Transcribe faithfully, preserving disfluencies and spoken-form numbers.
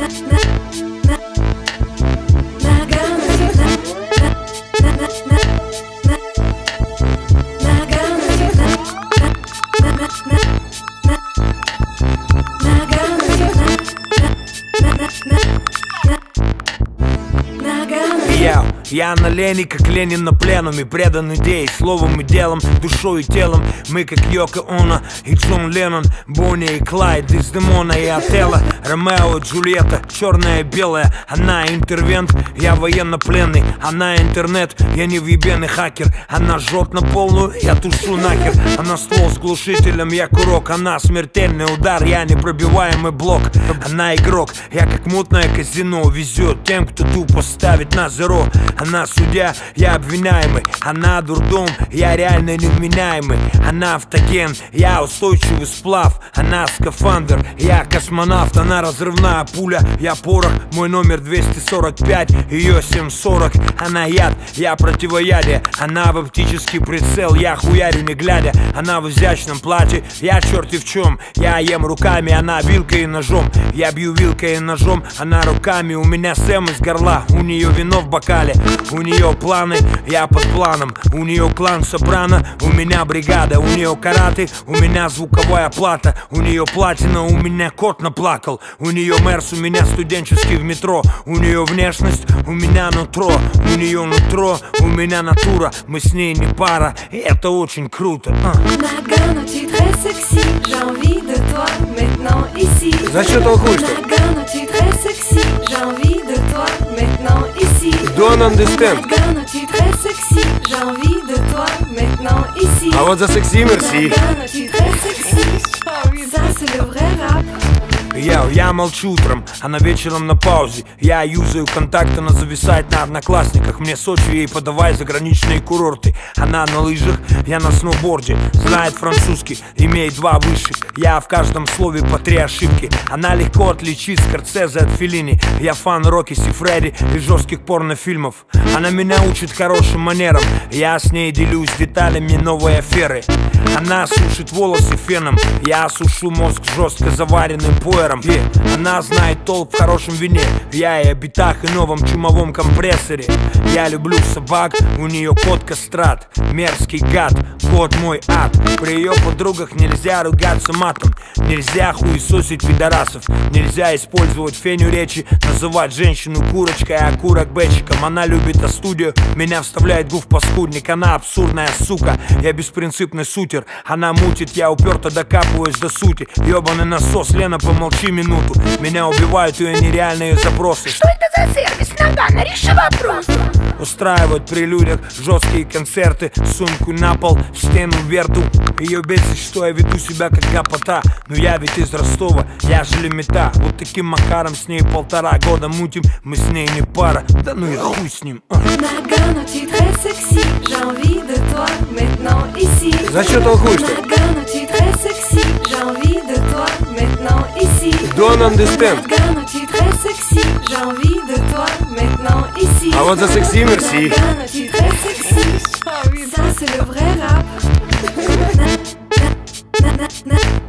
Я на Лене, как Ленин на пленуме, предан идее, словом и делом, душой и телом. Мы как Йоко Оно и Джон Леннон, Бонни и Клайд, Дездемона и Отелло, Ромео и Джульетта, черная и белая. Она интервент, я военнопленный. Она интернет, я невъебенный хакер. Она жжет на полную, я тушу нахер. Она ствол с глушителем, я курок. Она смертельный удар, я непробиваемый блок. Она игрок, я как мутное казино. Везет тем, кто тупо ставит на зеро. Она судья, я обвиняемый. Она дурдом, я реально невменяемый. Она автоген, я устойчивый сплав. Она скафандр, я космонавт. Она разрывная пуля, я порох. Мой номер двести сорок пять, ее семь сорок. Она яд, я противоядие. Она в оптический прицел, я хуярю не глядя. Она в изящном платье, я черти в чем. Я ем руками, она вилкой и ножом. Я бью вилкой и ножом, она руками. У меня Сэм из горла, у нее вино в бокале. У нее планы, я под планом. У нее клан Сопрано, у меня бригада. У нее караты, у меня звуковая плата. У нее платина, у меня кот наплакал. У нее мерс, у меня студенческий в метро. У нее внешность, у меня нутро. У нее нутро, у меня натура. Мы с ней не пара, и это очень круто. Nagano, tu es très sexy, j'ai envie de toi maintenant ici. Зачем толкуешь-то? Nagano, tu es très sexy, j'ai envie de toi maintenant ici. Don't understand. Nagano, tu es très sexy, j'ai envie de toi maintenant ici. А вот за секси мерси. Nagano, tu es très sexy, ça c'est le vrai rap. Я, я молчу утром, она вечером на паузе. Я юзаю контакты, она зависает на одноклассниках. Мне Сочи, ей подавай заграничные курорты. Она на лыжах, я на сноуборде. Знает французский, имеет два высших. Я в каждом слове по три ошибки. Она легко отличит Скорсезе от Феллини. Я фан Рокки Сифреди и жестких порнофильмов. Она меня учит хорошим манерам. Я с ней делюсь деталями новой аферы. Она сушит волосы феном, я сушу мозг жестко заваренным пуэром. И она знает толк в хорошем вине. Я и о битах и новом чумовом компрессоре. Я люблю собак, у нее кот кастрат. Мерзкий гад, кот мой ад. При ее подругах нельзя ругаться матом. Нельзя хуесосить пидорасов. Нельзя использовать феню речи. Называть женщину курочкой, а курок бэчиком. Она любит А-студию, меня вставляет гуф паскудник. Она абсурдная сука, я беспринципный сутер. Она мутит, я уперто докапываюсь до сути. Ёбаный насос, Лена, помолчи минуту. Меня убивают ее нереальные запросы. Что это за сервис? Нагано, реши вопрос. Устраивают при людях жесткие концерты. Сумку на пол, в стену верту. Ее бесит, что я веду себя как гопота. Но я ведь из Ростова, я же лимита. Вот таким макаром с ней полтора года мутим. Мы с ней не пара, да ну и хуй с ним. Nagano, tu es très sexy, j'ai envie de toi maintenant ici. Зачем толкуешь-то? Nagano, tu es très sexy, j'ai envie de toi maintenant ici. Don't understand. Nagano, tu es très sexy, j'ai envie de toi maintenant ici. А вот за секси мерси. Nagano, tu es très sexy, ça c'est le vrai rap. Na, na, na, na, na.